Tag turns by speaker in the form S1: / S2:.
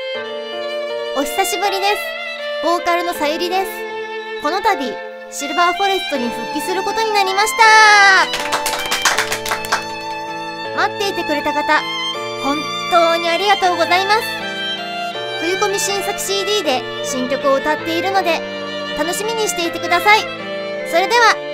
S1: お久しぶりです。ボーカルのさゆりです。この度シルバーフォレストに復帰することになりました。待っていてくれた方、本当にありがとうございます。冬コミ新作 CD で新曲を歌っているので楽しみにしていてください。それでは